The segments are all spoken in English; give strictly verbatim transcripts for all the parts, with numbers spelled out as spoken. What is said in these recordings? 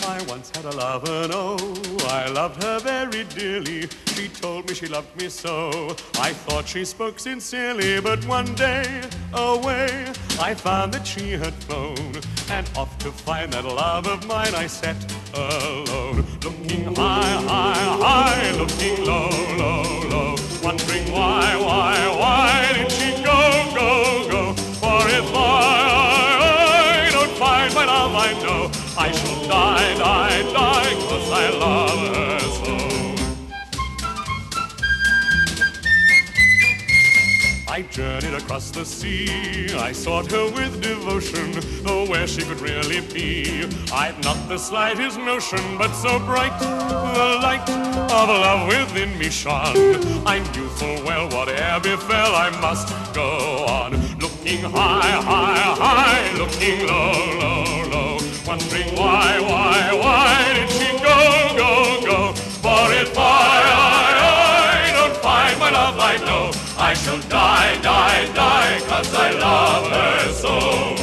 I once had a lover, no, I loved her very dearly. She told me she loved me so. I thought she spoke sincerely, but one day, away, I found that she had flown. And off to find that love of mine I set alone. Looking high, high, high, looking low, low, low. Wondering why, why, why did she go, go, go? For if I, I don't find my love, I know I shall die, die, die, 'cause I love her so. I journeyed across the sea, I sought her with devotion, though where she could really be, I'd not the slightest notion, but so bright the light of love within me shone. I knew full well whate'er befell, I must go on, looking high, high, high, looking low, low, low, wondering why, why, why did she go, go, go? For if I, I, I don't find my love, I know I shall die, die, die, 'cause I love her so.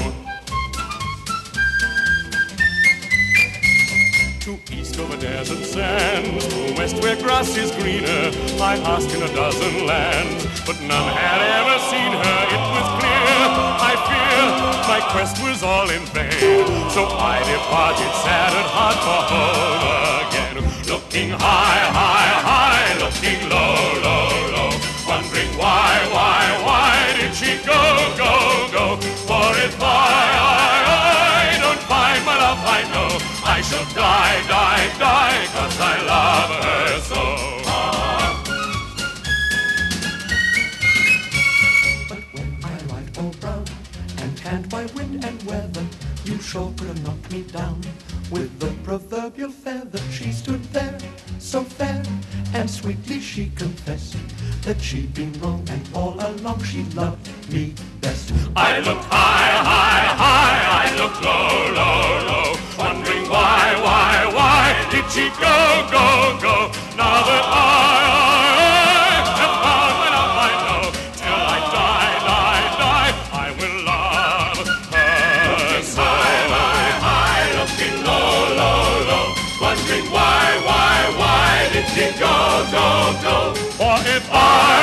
To east over desert sands, to west where grass is greener, I asked in a dozen lands, but none had ever seen her. It was clear, I fear, my quest was all in vain. So I departed sad at heart for home again. Looking high, high, high, looking low, low, low, wondering why, why, why did she go, go, go? For if I, I, I don't find my love, I know I shall die, die, die, 'cause I love her so. But when I ride all brown and tanned by wind and weather, you sure could have knocked me down with the proverbial feather. She stood there, so fair, and sweetly she confessed that she'd been wrong, and all along she loved me best. I looked high, high, high, I looked low, low, low, wondering why, why, why did she go, go, go? Now that I, I have found my love, I know, till I die, die, die, I will love her so. High, high, high, looking low, low, low, wondering why, why, why did she go, go, go? For if I